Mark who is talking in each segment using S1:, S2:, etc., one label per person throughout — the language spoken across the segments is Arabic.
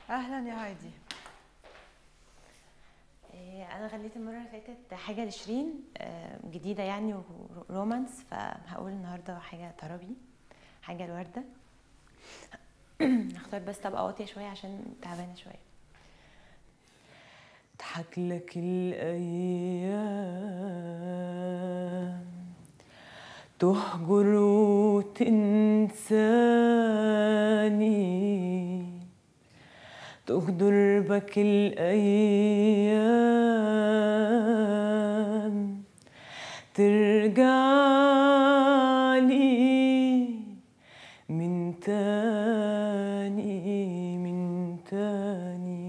S1: اهلا يا هايدي.
S2: انا غنيت المره اللي فاتت حاجه لشيرين جديده يعني ورومانس، فهقول النهارده حاجه طربي، حاجه الورده. هختار بس طبقه واطيه شويه عشان تعبانه شويه.
S3: اضحك لك الايام تهجر وتنساني، تغدر بك الأيام ترجعلي من تاني من تاني.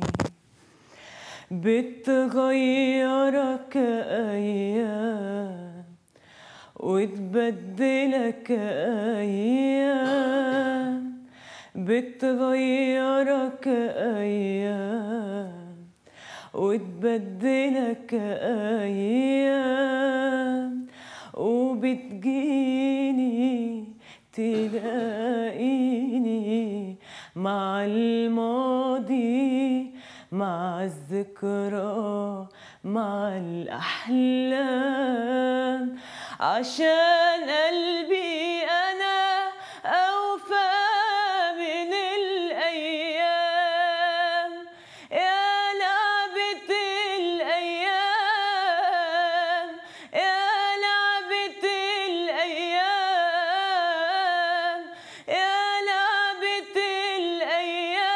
S3: بتغيرك أيام وتبدلك أيام، بتغيرك أيام وتبدلك أيام، وبتجيني تلاقيني مع الماضي مع الذكرى مع الأحلام، عشان قلبي أنا أوفى من الأيام. يا لعبة الأيام يا لعبة الأيام يا لعبة الأيام.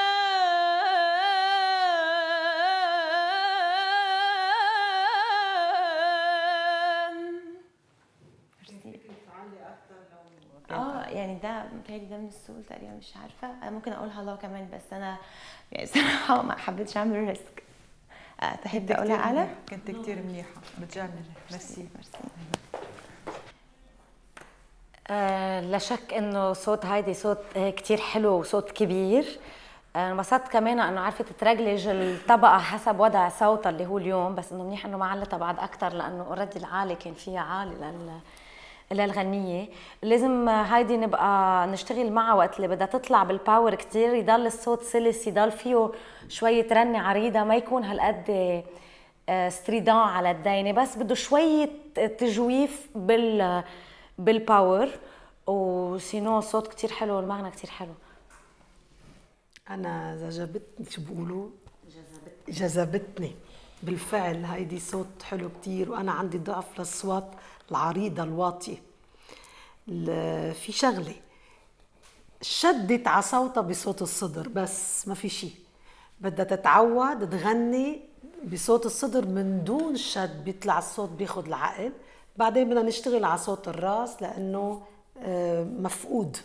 S2: يعني ده متهيألي ده من السؤال تقريبا، مش عارفه. انا ممكن اقول هلا كمان، بس انا يعني صراحه ما حبيتش اعمل ريسك. تحب اقولها اعلى؟
S1: كنت كتير منيحه، بتجنن. ميرسي.
S4: لا شك انه صوت هايدي صوت كتير حلو وصوت كبير. انبسطت كمان انه عرفت ترجلج الطبقه حسب وضع صوتها اللي هو اليوم، بس انه منيح انه ما علتها بعد اكثر، لانه اوريدي العالي كان فيها عالي للغنيه. لازم هايدي نبقى نشتغل معها وقت اللي بدها تطلع بالباور كتير، يضل الصوت سلس، يضل فيه شويه رنه عريضه، ما يكون هالقد ستريدان على الدينه، بس بده شويه تجويف بالباور. وسينو الصوت كتير حلو والمغنى كتير حلو.
S5: أنا جذبتني، شو بيقولوا؟ جذبتني بالفعل. هيدي صوت حلو كتير، وأنا عندي ضعف للأصوات العريضة الواطية. في شغلة شدت على صوتها بصوت الصدر، بس ما في شيء. بدها تتعود تغني بصوت الصدر من دون شد، بيطلع الصوت بياخد العقل. بعدين بدنا نشتغل على صوت الراس لأنه مفقود.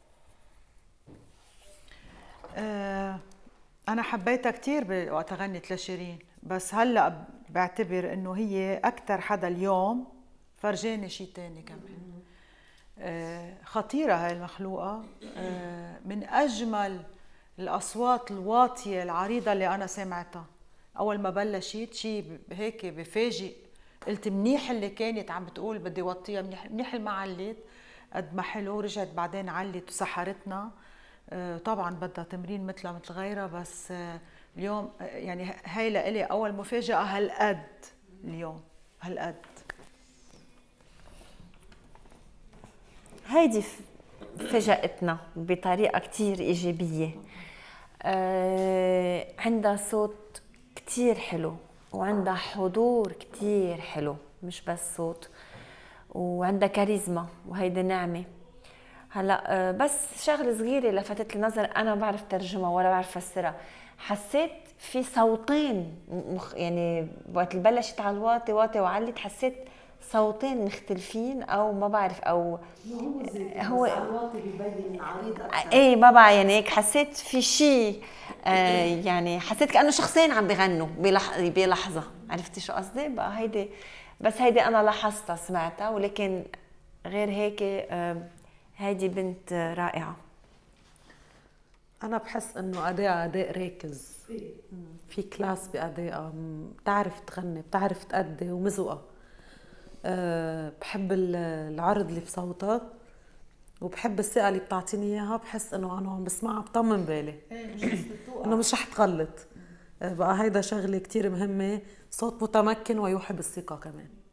S1: انا حبيتها كتير وقت غنت لشيرين، بس هلا بعتبر انه هي اكثر حدا اليوم فرجاني شيء تاني كمان. خطيره هاي المخلوقه، من اجمل الاصوات الواطيه العريضه اللي انا سمعتها. اول ما بلشت شيء هيك بفاجئ، قلت منيح اللي كانت عم بتقول بدي وطيها، منيح ما عليت قد ما حلو. رجعت بعدين علت وسحرتنا. طبعا بدها تمرين مثلها مثل غيرها، بس اليوم يعني هاي لإلي اول مفاجأة هالقد اليوم، هالقد.
S4: هيدي فاجأتنا بطريقة كتير إيجابية. عندها صوت كتير حلو، وعندها حضور كتير حلو، مش بس صوت، وعندها كاريزما، وهيدي نعمة. هلا بس شغله صغيره لفتت النظر، انا ما بعرف ترجمها ولا بعرف افسرها. حسيت في صوتين يعني وقت اللي بلشت على الواطي واطي وعلت، حسيت صوتين مختلفين، او ما بعرف، او
S5: هو الواطي بيبين عريض اكثر.
S4: ايه ما بعرف، يعني هيك حسيت في شيء. يعني حسيت كانه شخصين عم بيغنوا بلحظه. عرفتي شو قصدي؟ بقى هيدي بس هيدي انا لاحظتها سمعتها، ولكن غير هيك هيدي بنت رائعة.
S5: أنا بحس إنه أداء راكز، في كلاس بأدائها، بتعرف تغني، بتعرف تأدي ومزوقة. بحب العرض اللي بصوتها،
S6: وبحب الثقه اللي بتعطيني اياها، بحس انه انا عم بسمعها بطمن بالي انه مش رح تغلط. بقى هيدا شغله كتير مهمه، صوت متمكن ويوحي بالثقه كمان.